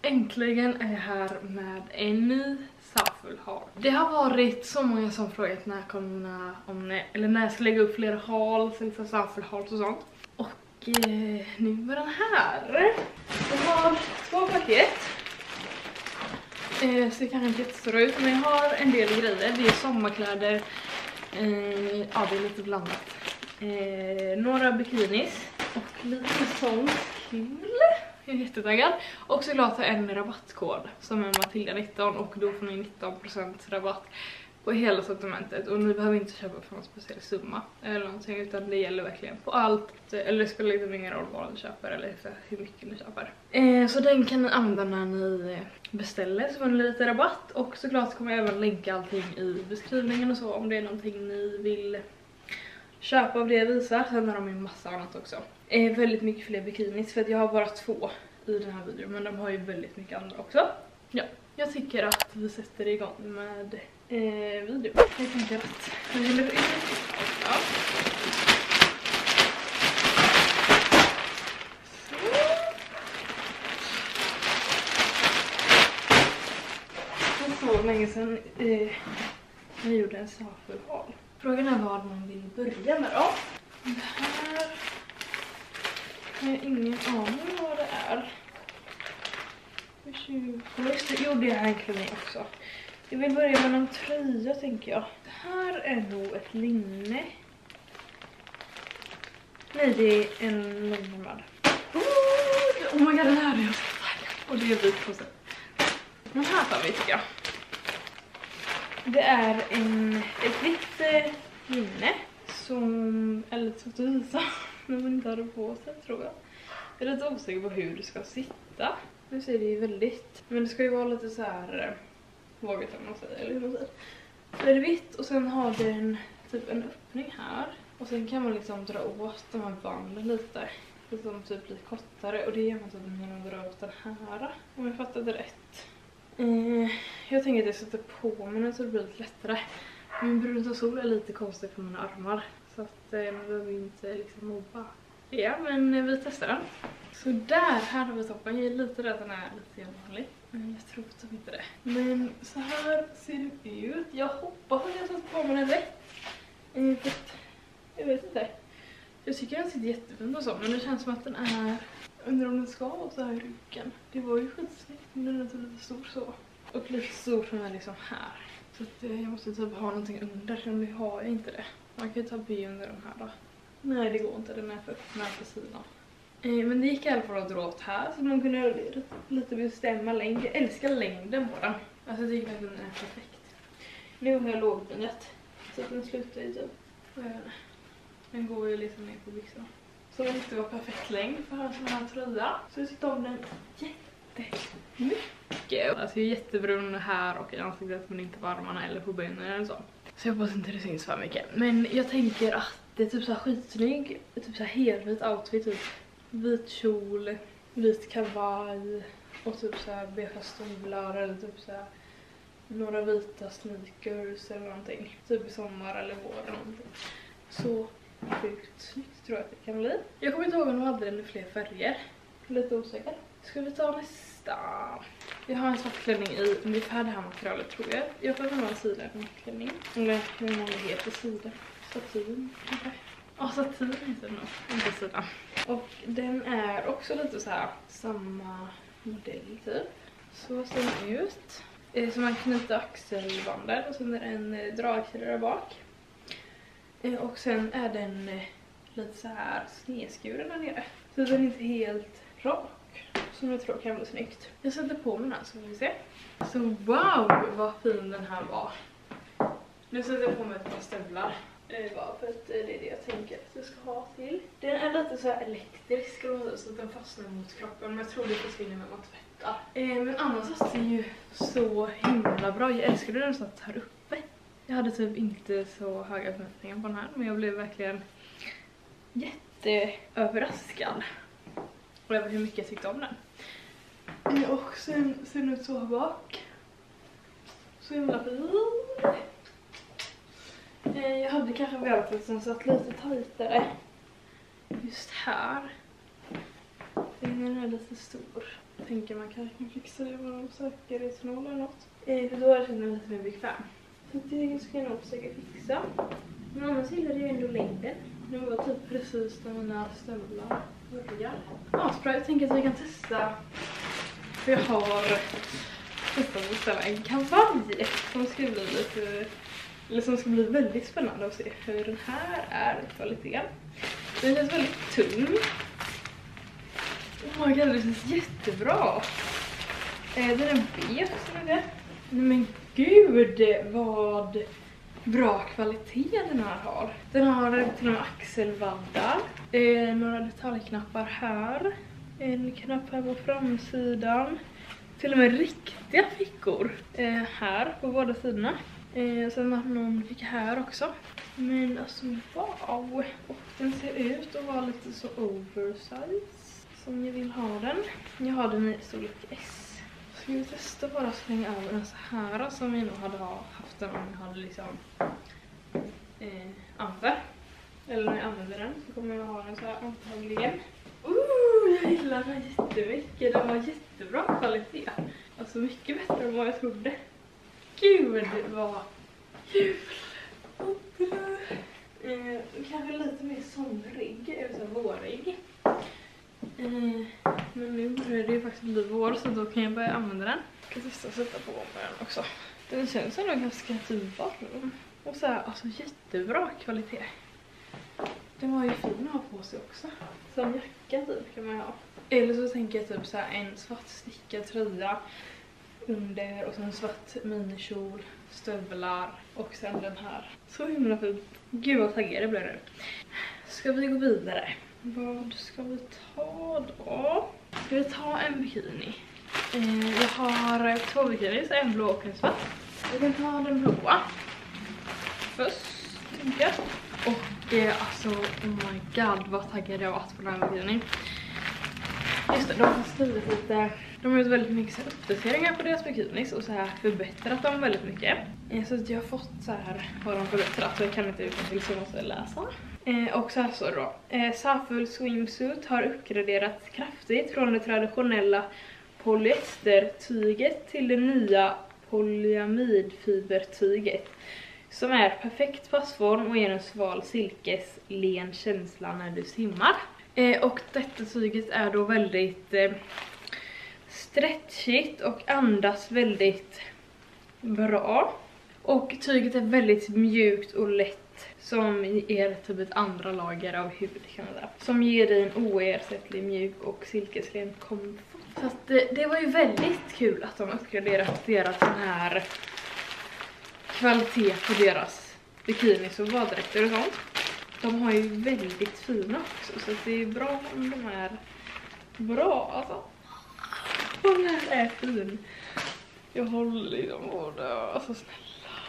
Äntligen är jag här med en ny Zaful-haul. Det har varit så många som frågat när jag kommer eller när jag ska lägga upp fler hauls eller Zaful-hauls och sånt. Och nu var den här. Jag har 2 paket. Så det kanske inte jättestora ut, men jag har en del grejer. Det är sommarkläder. Ja, det är lite blandat. Några bikinis och lite sånt kul. Jag är jättetaggad. Och såklart en rabattkod som är Matilda 19 och då får ni 19% rabatt på hela sortimentet. Och ni behöver inte köpa för någon speciell summa eller någonting, utan det gäller verkligen på allt. Eller det spelar liksom ingen roll vad ni köper eller för hur mycket ni köper. Så den kan ni använda när ni beställer, så får ni lite rabatt. Och såklart kommer jag även länka allting i beskrivningen och så om det är någonting ni vill köpa av det jag visar. Sen har de en massa annat också. Väldigt mycket fler bikinis för att jag har bara 2 i den här videon, men de har ju väldigt mycket andra också. Ja, jag tycker att vi sätter igång med video. Jag tänker att vi vill ut. Så länge sedan jag gjorde en Zaful-haul. Frågan är vad man vill börja med då. Det här har jag ingen aning vad det är. Just det, gjorde jag en klänning också. Jag vill börja med en tröja tänker jag. Det här är nog ett linne. Nej, det är en långärmad. Oh my god, den här är jag så taggad. Och det är vit på sig. Den här tar vi tycker jag. Det är ett vitt linne som är lite svårt att visa när man inte har det på sig, tror jag. Jag är lite osäker på hur det ska sitta. Nu ser det ju väldigt, men det ska ju vara lite så här vågat om man säger, eller hur man säger. Så är det vitt och sen har den typ en öppning här. Och sen kan man liksom dra åt de här banden lite. Så de typ blir kortare, och det gör man typ när man drar åt den här. Om jag fattar det rätt. Jag tänker att jag sätter på mig den så det blir lite lättare. Min bruna sol är lite konstig på mina armar. Så att man behöver inte liksom mobba. Ja, men vi testar den. Så där, här har vi toppen. Jag är lite rädd att den är lite vanlig. Men jag tror typ inte det. Men så här ser det ut. Jag hoppas att jag satt på mig den rätt. Jag vet inte. Jag tycker den sitter jättefint och så. Men det känns som att den är... Undrar om den ska vara så här i ryggen. Det var ju skitsnyggt, men den är inte lite stor så. Och lite stor som är liksom här. Så att jag måste typ ha någonting under, men vi har ju inte det. Man kan ju ta by under de här då. Nej, det går inte, den är för på sidan. Men det gick i alla fall att dra åt här, så man kunde lite bestämma längd. Jag älskar längden på den. Alltså jag tycker att den är perfekt. Nu har jag lågbundet, så att den slutar ju typ. Den går ju liksom ner på byxorna. Så den inte var perfekt längd för en sån här tröja. Så jag tyckte om den jättemycket. Alltså jag är jättebrun här och i ansiktet, men inte på armarna eller på benen eller så. Så jag hoppas inte det syns för mycket. Men jag tänker att det är typ så här skitsnygg. Typ så här helvit outfit. Typ vit kjol, vit kavaj och typ så här beige stövlar eller typ så här några vita sneakers eller någonting. Typ i sommar eller vår eller någonting. Så sjukt snyggt tror jag att det kan bli. Jag kommer inte ihåg om de hade den i fler färger. Lite osäker. Ska vi ta nästa? Jag har en svart klänning i ungefär det här materialet tror jag. Jag får ha en sidenklänning. Eller hur många heter siden? Satin kanske? Ja, satin heter den nog. Inte sidan. Och den är också lite så här samma modell typ. Så ser den ut. Så man knyter axelbanden och sen är det en dragkedja där bak. Och sen är den lite så här snedskuren där nere. Så den är inte helt rak. Som jag tror kan bli snyggt. Jag sätter på mig den här så får vi se. Så wow vad fin den här var. Nu sätter jag på mig ett par stövlar. Bara för att det är det jag tänker att jag ska ha till. Den är lite så här elektrisk så att den fastnar mot kroppen. Men jag tror det försvinner när man tvättar. Men annars så ser ju så himla bra. Jag älskar den så att här uppe. Jag hade typ inte så höga förväntningar på den här. Men jag blev verkligen jätteöverraskad över hur mycket jag tyckte om den. Och sen ser den ut så här bak. Så himla fin. Jag hade kanske velat att den satt lite tajtare just här. Den är lite stor. tänker man kanske kan fixa det med någon säkerhetsnål eller något. För då är det lite mer bekväm. Så det ska jag nog försöka fixa. Men annars gillar det ju ändå längden. Det var typ precis när mina stövlar börjar. Asbra, jag tänker att vi kan testa. För jag har testat att beställa en kavaj som ska bli lite, eller som ska bli väldigt spännande att se hur den här är kvaliteten. Den känns väldigt tung. Oh my god, det känns jättebra. Den är beige, som det. Men gud, vad bra kvalitet den här har. Den har till och med axelvaddar. Några detaljknappar här. En knapp här på framsidan. Till och med riktiga fickor här på båda sidorna. Sen har någon ficka här också. Men alltså wow. Och den ser ut att vara lite så oversize som jag vill ha den. Jag har den i storlek S. Ska vi testa bara slänga över den så här som vi nog hade haft den om jag hade liksom använt. Eller när jag använder den så kommer jag ha den så här antagligen. Jag gillar den jättemycket. Den var jättebra kvalitet. Alltså mycket bättre än vad jag trodde. Gud vad kul. Kanske lite mer somrig, eller så vårig. Men nu börjar det ju faktiskt bli vår så då kan jag börja använda den. Jag ska testa att sätta på med den också. Den känns ändå ganska typ varm. Och så här, alltså jättebra kvalitet. Den var ju fin att ha på sig också. Som jacka typ kan man ha. Eller så tänker jag typ så här en svart stickad tröja under och sen en svart minikjol, stövlar och sen den här. Så himla fint. Gud vad taggad det blir nu. Ska vi gå vidare? Vad ska vi ta då? Ska vi ta en bikini? Jag har 2 bikinis, en blå och en svart. Jag kan ta den blåa först, tänker jag. Och alltså, oh my god vad taggad jag var på den här bikinin. Just det, de har skrivit lite. De har gjort väldigt mycket uppdateringar på deras bikinis och så här förbättrat dem väldigt mycket. Så att jag har fått så här vad de förbättrat så jag kan inte utan till så måste jag läsa. Och så här så då. Saful swimsuit har uppgraderats kraftigt från det traditionella polyestertyget till det nya polyamidfibertyget. Som är perfekt passform och ger en sval silkeslen känsla när du simmar. Och detta tyget är då väldigt stretchigt och andas väldigt bra. Och tyget är väldigt mjukt och lätt som ger typ ett andra lager av hud kan man säga. Som ger dig en oersättlig mjuk och silkeslen komfort. Så att det var ju väldigt kul att de uppgraderat deras sån här kvalitet på deras bikinis och baddräkter och sånt. De har ju väldigt fina också så att det är bra om de är bra alltså. Den här är fin. Jag håller i dem båda. Alltså snälla.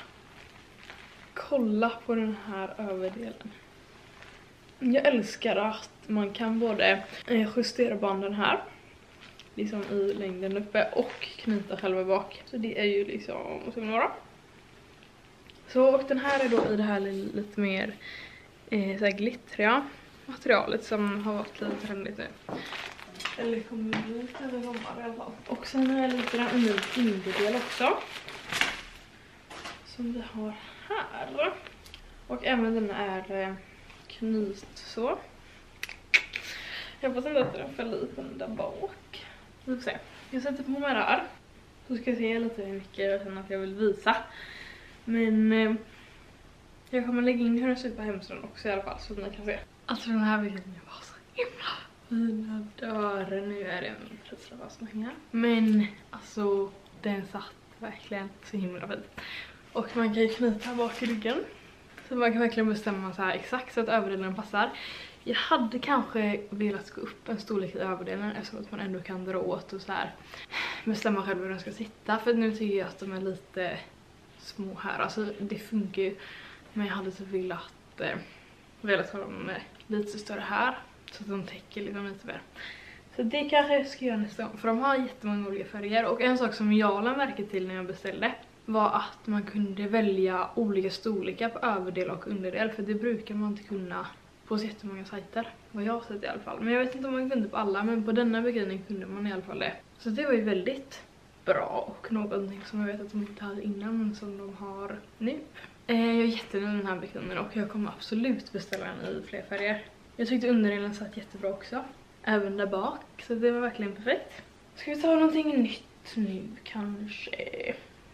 Kolla på den här överdelen. Jag älskar att man kan både justera banden här. Liksom i längden uppe och knyta själva bak. Så det är ju liksom så bra. Så och den här är då i det här lite mer så här glittriga materialet som har varit lite trendigt nu. Eller kommer bli eller sommar i alla fall. Och sen har jag lite en unik inderdel också. Som vi har här. Och även den är knyt så. Jag hoppas inte att den är för liten där bak. Vi får se. Jag sätter på mig där. Så ska jag se lite hur mycket jag känner att jag vill visa. Men jag kommer lägga in hur den ser ut på hemsidan också i alla fall så att ni kan se. Alltså den här bilden var så himla fina dörrar. Nu är det en prislapp som hänger. Men alltså den satt verkligen så himla fint. Och man kan ju knyta bak i ryggen. Så man kan verkligen bestämma så här exakt så att överdelen passar. Jag hade kanske velat gå upp en storlek i överdelen eftersom att man ändå kan dra åt och så här bestämma själv hur den ska sitta. För nu tycker jag att de är lite små här. Alltså det funkar ju. Men jag hade så velat ha dem lite större här. Så att de täcker liksom lite mer. Så det kanske jag ska göra nästa gång. För de har jättemånga olika färger. Och en sak som jag lade märke till när jag beställde var att man kunde välja olika storlekar på överdel och underdel. För det brukar man inte kunna på så jättemånga sajter. Vad jag har sett i alla fall. Men jag vet inte om man kunde på alla. Men på denna bikinin kunde man i alla fall det. Så det var ju väldigt bra och någonting som jag vet att de inte hade innan men som de har nu. Jag är jättenöjd med den här bikinin och jag kommer absolut beställa den i fler färger. Jag tyckte underdelen satt jättebra också. Även där bak, så det var verkligen perfekt. Ska vi ta någonting nytt nu kanske?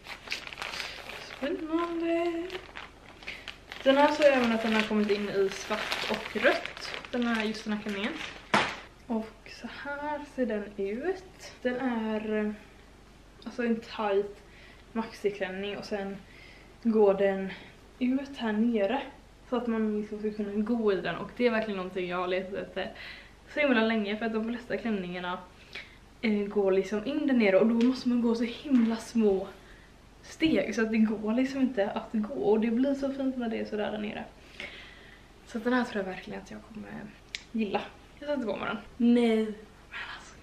Spännande. Den här så jag även att den har kommit in i svart och rött. Just den här klänningen. Och så här ser den ut. Den är alltså en tight maxiklänning och sen går den ut här nere. Så att man liksom ska kunna gå i den och det är verkligen någonting jag har letat efter så himla länge för att de flesta klänningarna går liksom in där nere och då måste man gå så himla små steg så att det går liksom inte att gå och det blir så fint när det är så där nere. Så att den här tror jag verkligen att jag kommer gilla. Jag sätter på mig den. Nej, men alltså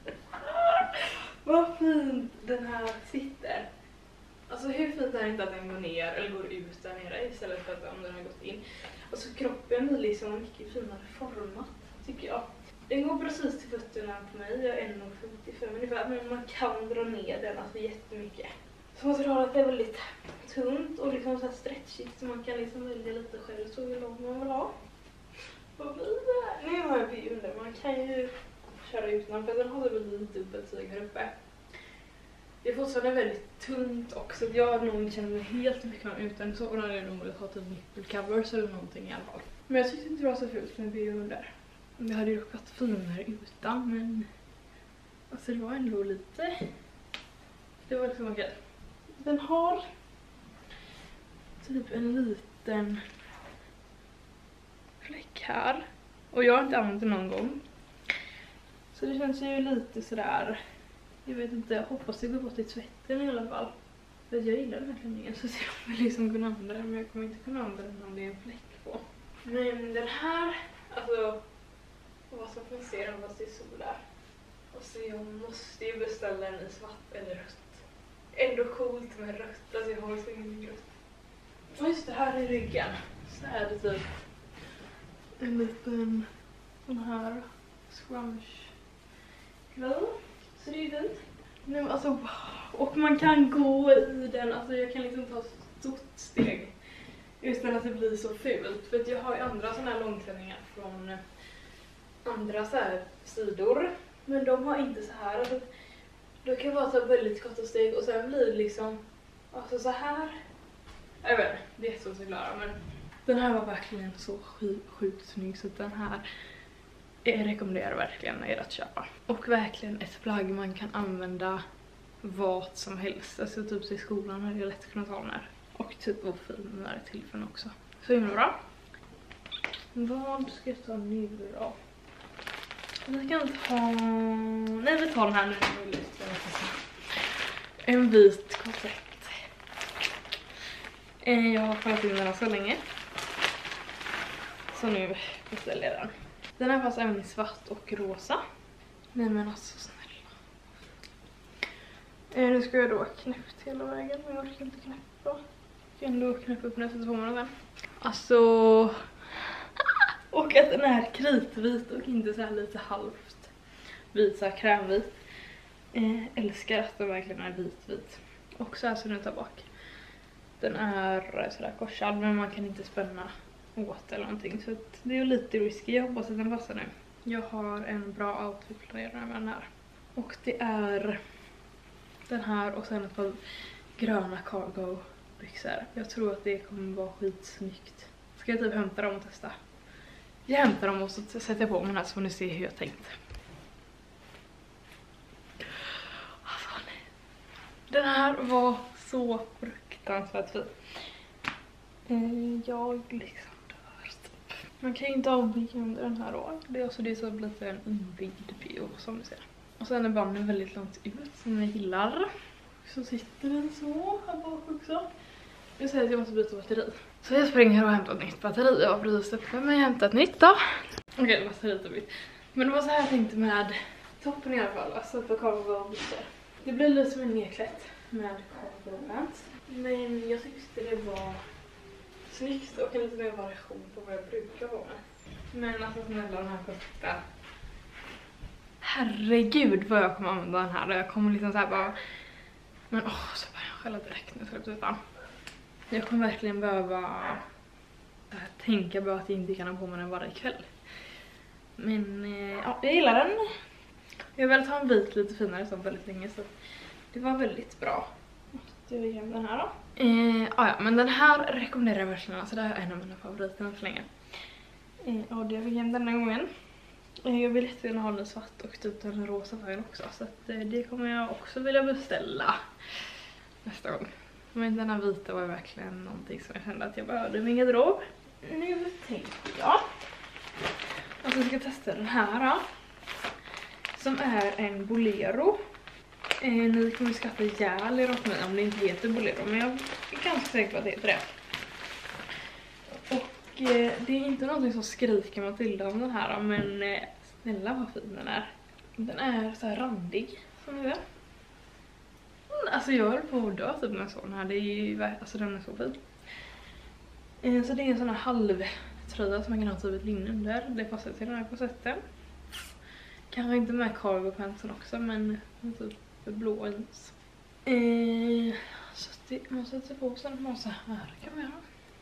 vad fint den här sitter. Alltså hur fint är det inte att den går ner eller går ut där nere istället för att om den har gått in. Alltså kroppen blir liksom mycket finare format tycker jag. Den går precis till fötterna på mig, jag är 1,55 ungefär men man kan dra ner den alltså jättemycket. Så man tror att det är väldigt tunt och liksom så här stretchigt så man kan liksom välja lite själv så hur långt man vill ha. Vad blir det? Nu har jag under, man kan ju köra utan för den har väl lite dubbeltyg här uppe. Det är fortfarande väldigt tunt också. Jag nog känner mig helt bekväm utan så. Och då hade jag nog velat ha typ nipple covers eller någonting i alla fall. Men jag tyckte inte det var så fult med bio under. Det hade ju dock varit finare utan men alltså det var ändå lite. Det var liksom okej. Den har typ en liten fläck här. Och jag har inte använt den någon gång. Så det känns ju lite sådär. Jag vet inte, jag hoppas det går bort i tvätten i alla fall. För jag gillar den här klänningen så jag kommer liksom kunna använda den men jag kommer inte kunna använda den om det är en fläck på. Men den här, alltså vad som man ser den fast det är sol där. Och så jag måste ju beställa den i svart eller rött. Ändå coolt med rött, alltså jag har så ingen rött. Och just det här i ryggen så är det typ en liten sån här scrunch grej. Så det är ju fint. Nu, alltså, och man kan gå i den, alltså jag kan liksom ta ett stort steg utan att det blir så fult. För att jag har ju andra sådana här långklänningar från andra så här sidor. Men de har inte så här. Alltså, då kan vara så väldigt korta steg och sen blir det liksom alltså så här. Jag vet inte, det är så att förklara men den här var verkligen så sjukt snygg så den här jag rekommenderar verkligen er att köpa. Och verkligen ett plagg man kan använda vad som helst. Alltså typ i skolan hade jag lätt kunnat ha den här. Och typ vad fin den är till för den också. Så himla bra. Vad ska jag ta nu då? Vi kan ta... Nej, vi tar den här nu. En vit korsett. Jag har fått in den så länge. Så nu beställer jag den. Den här fanns även i svart och rosa. Nej men alltså snälla. Nu ska jag då knäppt hela vägen. Men jag orkar inte knäppa. Jag kan ändå knäppa upp nästa på mig sen. Alltså... Och att den är kritvit och inte så här lite halvt vit, så här krämvit. Älskar att den verkligen är vit. Och så här ser den ut där bak. Den är sådär korsad men man kan inte spänna åt eller någonting. Så att det är lite risky. Jag hoppas att den passar nu. Jag har en bra outfit planerad med den här. Och det är den här och sen ett par gröna cargo byxor. Jag tror att det kommer vara skitsnyggt. Ska jag typ hämta dem och testa? Jag hämtar dem och så sätter jag på mig den här så får ni se hur jag tänkt. Alltså, nej. Den här var så fruktansvärt fin. Jag liksom dör typ. Man kan ju inte ha bio under den här då. Det är också det som blir en inbyggd bio som ni ser. Och sen är banden väldigt långt ut som jag gillar. Så sitter den så här bak också. Jag säger att jag måste byta batteri. Så jag springer och hämtar ett nytt batteri. Jag har precis öppnat men jag hämtar ett nytt då. Okej, batteriet är bytt. Men det var så här jag tänkte med toppen i alla fall. Alltså på cargo byxor. Det blir lite som en nedklätt med cargo pants. Men jag tyckte det var snyggt och en lite mer variation på vad jag brukar vara med. Men alltså snälla den här kostar herregud vad jag kommer använda den här. Och jag kommer liksom såhär bara... Men så börjar jag skälla direkt nu, så utan. Jag kommer verkligen behöva tänka på att jag inte kan ha på mig den varje kväll. Men ja, jag gillar den. Jag har velat ha en vit lite finare så väldigt länge, så det var väldigt bra. Jag vill hem den här då. Ja, men den här rekommenderar jag verkligen. Alltså det här är en av mina favoriter än så länge. Ja, det fick hem denna gången. Jag vill jättegärna ha den svart och typ den rosa färgen också. Så att, det kommer jag också vilja beställa nästa gång. Men den här vita var verkligen någonting som jag kände att jag behövde i min garderob. Nu tänkte jag att jag ska testa den här då, som är en Bolero. Ni kommer skratta ihjäl er åt mig om det inte heter Bolero, men jag är ganska säker på att det heter det. Och det är inte någonting som skriker Matilda om den här, men snälla vad fin den är. Den är så här randig, som ni vet. Alltså jag höll på att dö typ när jag såg den här. Det är ju, alltså den är så fin. Så det är en sån här halvtröja som man kan ha typ ett linne under. Det passar till den här korsetten. Kanske inte med cargo pantsen också, men typ blå jeans. Så det måste sätta på sig en massa här kan man göra.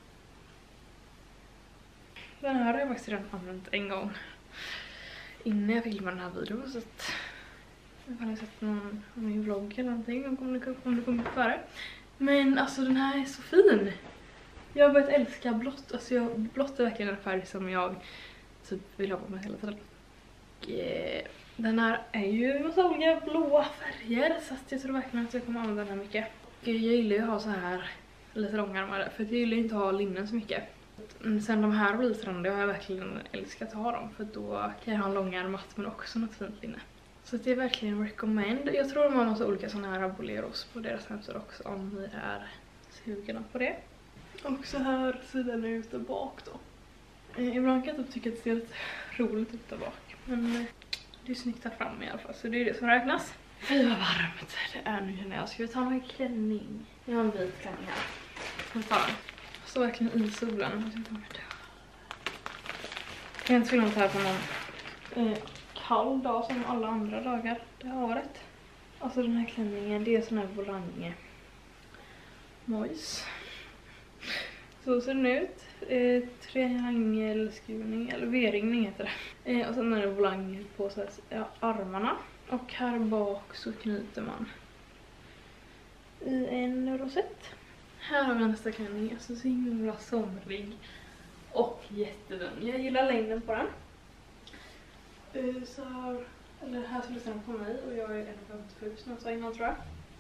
Den här har jag faktiskt redan använt en gång innan jag filmade den här videon, så att jag har sett någon av min vlogg eller någonting om det kommer upp före. Men alltså den här är så fin. Jag har börjat älska blått. Alltså blått är verkligen en färg som jag typ vill ha på mig hela tiden. Och den här är ju en massa olika blåa färger, så att jag tror verkligen att jag kommer använda den här mycket. Och jag gillar ju att ha så här lite långärmare, för jag gillar inte att ha linnen så mycket. Sen de här blytrande har jag verkligen älskat att ha dem, för då kan jag ha en långärmat men också något fint linne. Så det är verkligen recommend. Jag tror de har massa olika sådana här Boleros på deras hemsida också, om ni är sugna på det. Och så här ser den ut där bak då. Ibland kan jag typ tycka att det ser lite roligt ut där bak, men det är snyggt här framme i alla fall, så det är det som räknas. Fy vad varmt det är nu känner jag. Ska vi ta en klänning? Jag har en vit klänning här. Jag tar den. Så verkligen i solen. Jag kan inte filma det här på någon kall dag som alla andra dagar det här året. Alltså den här klänningen, det är sån här volange mojs. Så ser den ut. Triangelskurning, eller V-ringning heter det. Och sen är det volange på så här, armarna. Och här bak så knyter man i en rosett. Här har vi nästa klänning, alltså så himla somrig och jättedun. Jag gillar längden på den. Så här, eller här så lyssnar den på mig och jag är 1,57 som jag sa innan tror jag.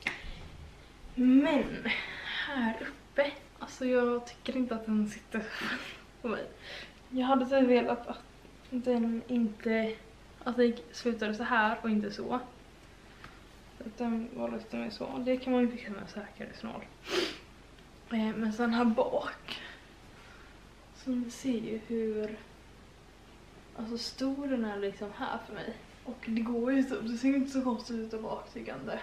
Men här uppe, alltså jag tycker inte att den sitter på mig. Jag hade så velat att den inte, att det slutade så här och inte så. Att den var lite mer så. Det kan man inte känna säkerhetsnål. Men sen här bak, så ni ser ju hur alltså stor den är liksom här för mig. Och det går ju typ, det ser inte så konstigt ut där bak tyckande.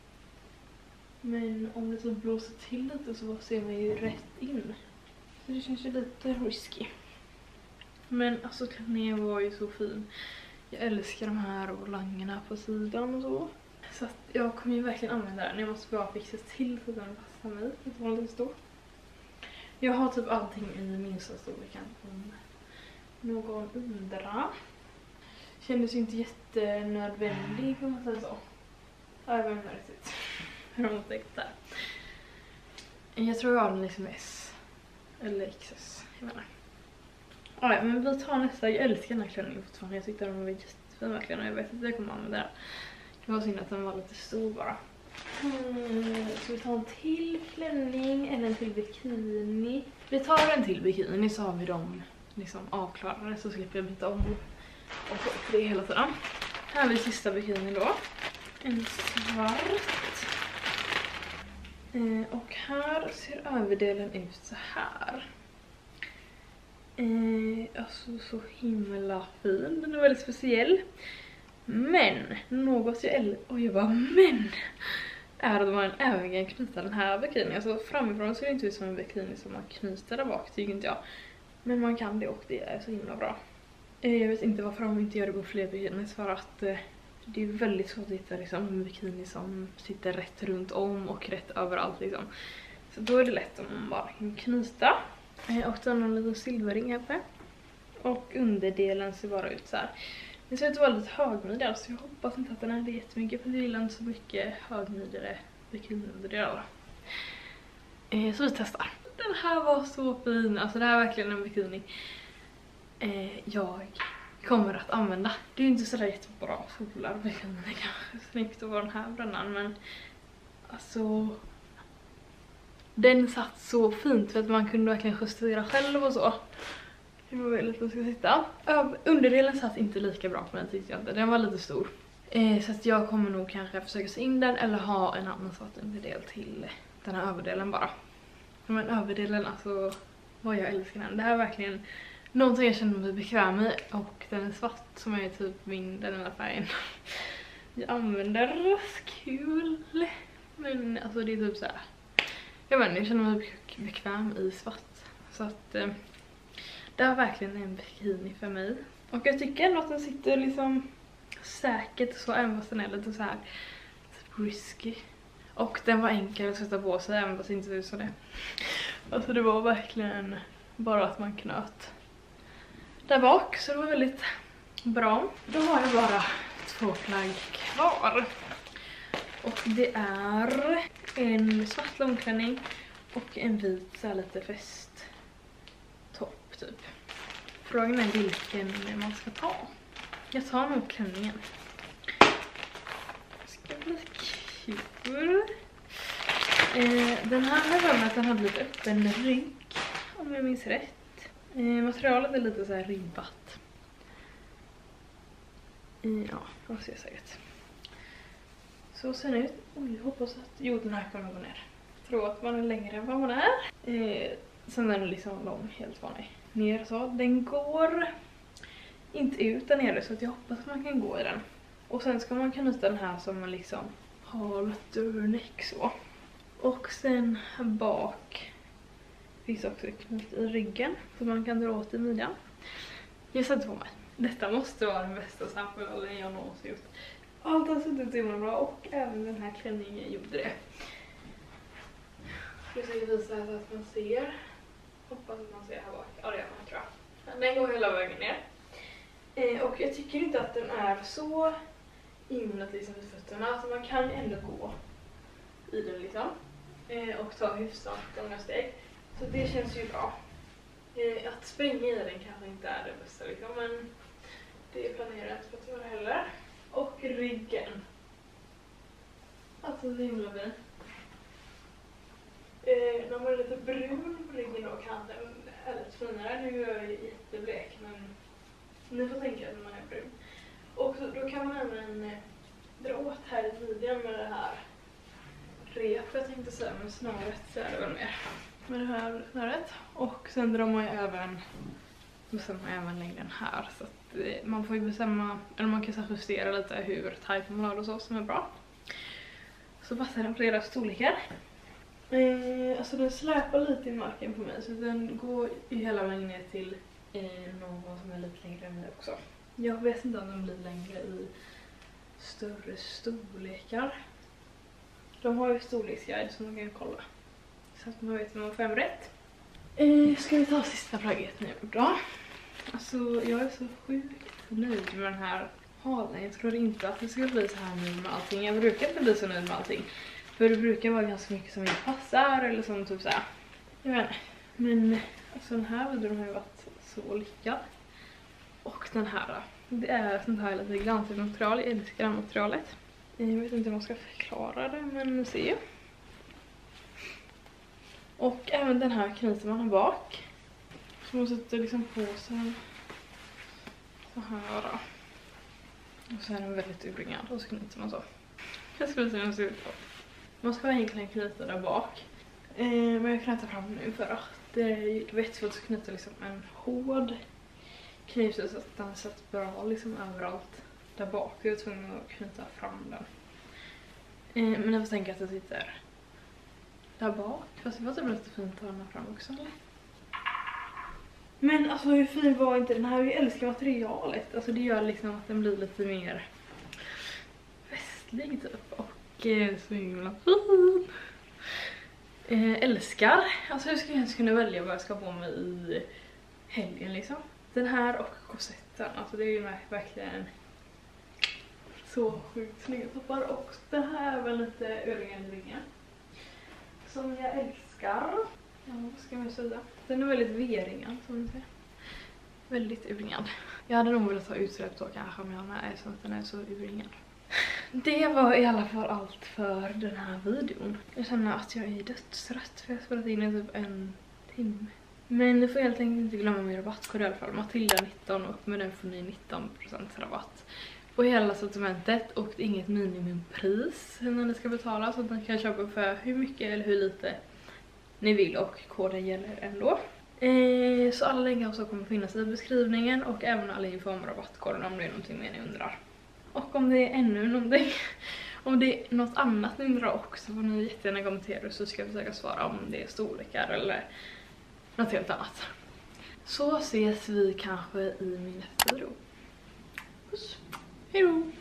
Men om det typ blåser till lite så ser man ju rätt in. Så det känns ju lite risky. Men alltså klänningen var ju så fin. Jag älskar de här volangerna på sidan och så. Så att jag kommer ju verkligen använda den. Jag måste bara fixa till så att den passar mig. Det var lite stor. Jag har typ allting i minsta storleken om någon undrar. Kändes ju inte jättenödvändig om man säger så. Ja, jag vet inte riktigt hur de tänkte där. Jag tror jag har den liksom S eller XS. Jag menar. Ja, men vi tar nästa. Jag älskar den här klänningen fortfarande. Jag tyckte den var jättefin verkligen och jag vet att jag kommer använda den. Det var synd att den var lite stor bara. Så vi tar en till klänning eller en till bikini. Vi tar en till bikini så har vi dem liksom avklarade så slipper jag byta om och få det hela tiden. Här har vi sista bikini då. En svart. Och här ser överdelen ut så här. Alltså så himla fin. Den är väldigt speciell. Men något jag är att man även kan knyta den här bikini. Alltså framifrån ser det inte ut som en bikini som man knyter där bak, tycker inte jag. Men man kan det och det är så himla bra. Jag vet inte varför de inte gör det på fler bikinis, för att Det är väldigt svårt att hitta liksom, en bikini som sitter rätt runt om och rätt överallt liksom. Så då är det lätt om man bara kan knyta. Och då har någon liten silverring här uppe. Och underdelen ser bara ut så här. Det ser ut att vara lite högmidjad, så jag hoppas inte att den är det jättemycket, för jag gillar inte så mycket högmidjade bikini-underdelar. Så vi testar. Den här var så fin, alltså det här är verkligen en bikini jag kommer att använda. Det är ju inte sådär jättebra solar bikini, kanske snyggt att vara den här brännan, men alltså den satt så fint för att man kunde verkligen justera själv och så. Hur var väldigt att ska sitta. Underdelen satt inte lika bra på den, tyckte jag inte. Den var lite stor. Så att jag kommer nog kanske försöka se in den eller ha en annan svart underdel till den här överdelen bara. Men överdelen, alltså vad jag älskar den. Det här är verkligen någonting jag känner mig bekväm i, och den är svart som är typ den här färgen jag använder. Kul. Men alltså det är typ så här. Jag känner mig bekväm i svart. Så att det är verkligen en bikini för mig. Och jag tycker ändå att den sitter liksom säkert så, även fast den är lite så här typ risky. Och den var enkel att sätta på sig, även fast det inte ser ut så det. Alltså det var verkligen bara att man knöt där bak, så det var väldigt bra. Då har jag bara 2 plagg kvar. Och det är en svart långklänning och en vit så här lite festtopp typ. Frågan är vilken man ska ta. Jag tar nog klänningen. Det ska bli kul. Den här har jag med att den har blivit öppen rygg, om jag minns rätt. Materialet är lite så här ribbat. Ja, vad ser jag säkert. Så ser det ut. Oj, jag hoppas att... Jo, den här kommer gå ner. Jag tror att man är längre än vad man är. Sen är den liksom lång, helt vanlig. Ner så. Den går inte ut där nere, så att jag hoppas att man kan gå i den. Och sen ska man knyta den här som man liksom har lite neck så. Och sen här bak finns också knyt i ryggen, så man kan dra åt i midjan. Jag sätter på mig. Detta måste vara den bästa samplalen jag någonsin gjort. Allt har suttit så bra, och även den här klänningen gjorde det. Jag ska visa här så att man ser. Hoppas att man ser här bak. Ja, det gör man, tror jag. Den går hela vägen ner. Och jag tycker inte att den är så inåt liksom vid fötterna. Alltså man kan ändå gå i den liksom. Och ta hyfsat långa steg. Så det känns ju bra. Att springa i den kanske inte är det bästa liksom, men det planerar jag inte för att göra heller. Och ryggen. Alltså det är himla fin. När man är lite brun på ryggen då kanske är lite finare. Nu är jag jätteblek, men ni får tänka när man är brun. Och så, då kan man även dra åt här i midjan med det här repet, jag tänkte säga, med snöret så är det väl mer. Med det här snöret. Och sen drar man ju även längden här, så att man får ju bestämma, eller man kan så justera lite hur tajt man har och så, som är bra. Så passar den flera storlekar. Alltså den släpar lite i marken på mig, så den går ju hela vägen ner till någon som är lite längre än mig också. Jag vet inte om den blir längre i större storlekar. De har ju storleksguide som man kan kolla, så att man vet om man får hem rätt. Ska vi ta sista plagget nu då? Alltså jag är så sjukt nöjd med den här halen. Jag tror inte att det skulle bli så här nöjd med allting. Jag brukar inte bli så nöjd med allting. För det brukar vara ganska mycket som inte passar eller som typ såhär. Jag vet inte. Men alltså den här videon har ju varit så lyckad. Och den här, det är sånt här lite glansigt material. Jag älskar det materialet. Jag vet inte om jag ska förklara det, men nu ser jag. Och även den här knyter man här bak. Så man sätter liksom på sig så här då. Och så är den väldigt urringad och så knyter man så. Jag ska visa hur den ser ut på. Man ska egentligen knyta där bak. Men jag knyter fram nu för att det är vettigt att knyta liksom en hård knyta så att den sätter bra liksom överallt där bak. Jag är tvungen att knyta fram den. Men jag får tänka att det sitter där bak. Fast det var typ lite fint att ha den fram också, eller? Men alltså hur fin var inte den här? Jag älskar materialet. Alltså det gör liksom att den blir lite mer festlig typ och så himla fin. Älskar. Alltså hur ska jag ens kunna välja vad jag ska på mig i helgen liksom. Den här och korsetten, alltså det är ju verkligen så sjukt snygga toppar. Och den här är väl lite örhängen som jag älskar. Ja, vad ska man säga? Den är väldigt V-ringad som ni ser. Väldigt urringad. Jag hade nog velat ha utsläpp då kanske, men jag är så att den är så urringad. Det var i alla fall allt för den här videon. Jag känner att jag är dödsrätt för jag har spelat in i typ 1 timme. Men ni får helt enkelt inte glömma min rabattkod i alla fall. Matilda 19 och med den får ni 19% rabatt på hela sortimentet och det är inget minimumpris när ni ska betala, så att ni kan köpa för hur mycket eller hur lite ni vill och koden gäller ändå. Så alla länkar så kommer finnas i beskrivningen och även alla info om rabattkoden om det är någonting mer ni undrar. Och om det är ännu någonting, om det är något annat ni undrar också får ni jättegärna kommentera så ska jag försöka svara om det är storlekar eller något helt annat. Så ses vi kanske i min nästa video. Puss, hejdå!